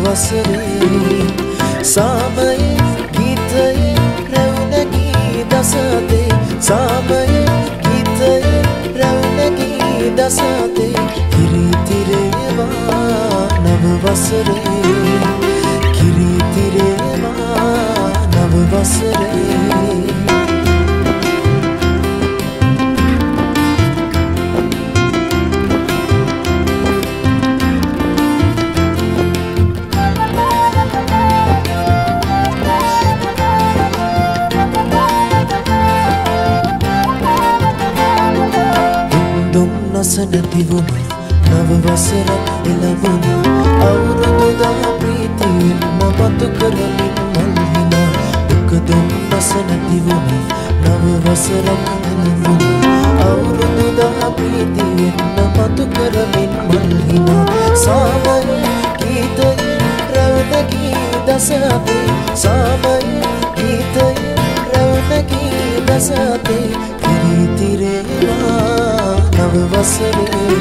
වසරේ සාමයේ ගීතයේ රැවුනගී දසතේ සාමයේ ගීතයේ රැවුනගී දසතේ කිරිතිරේවා නව වසරේ කිරිතිරේවා නව වසරේ නැතිවුණ නව වසරක් එළවුණ අවුරුදු දහ ප්‍රීතියෙන් මතු කරමින් මල්හිනා දුක දුම්නස නැතිවුණ නව වසරක් එළවුණ අවුරුදු දහ ප්‍රීතියෙන් මතු කරමින් මල්හිනා සාමයේ ගීතයේ රැවුනගී දසතේ සාමයේ ගීතයේ රැවුනගී දසතේ කිරිතිරේවා නව වසරේ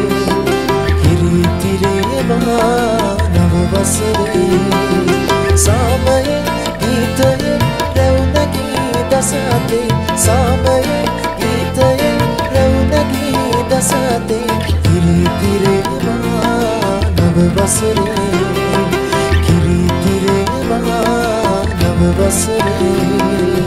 කිරිතිරේවා නව වසරේ සාමයේ ගීතයේ රැවුනගී දසතේ සාමයේ ගීතයේ රැවුනගී දසතේ කිරිතිරේවා නව වසරේ කිරිතිරේවා නව වසරේ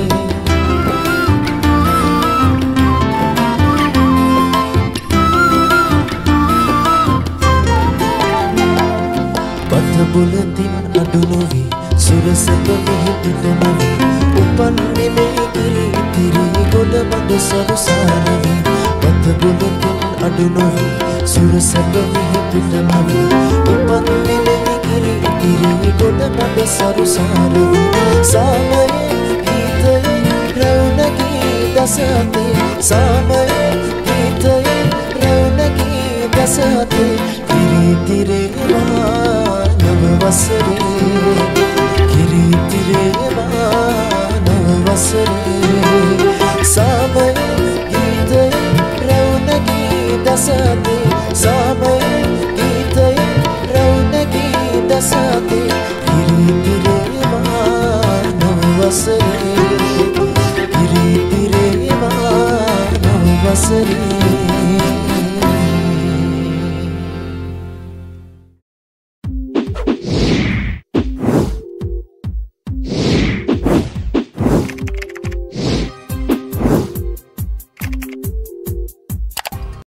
බුලතින් අඩු නොවී සුරසක විහිදිට නොවී උපන් මෙලේ කිරිතිරි ගොඩ බඩ සරුසාරවී පත බුලතින් අඩු නොවී සුරසක විහිදිට නොවී උපන් මෙලේ කිරිතිරි ගොඩ බඩ සරුසාරවී සාමයේ ගීතයේ රැවුනගී දසතේ සාමයේ ගීතයේ රැවුනගී දසතේ කිරිතිරේවා නව වසරේ කිරිතිරේවා නව වසරේ සාමයේ ගීතයේ රැවුනගී දසතේ සාමයේ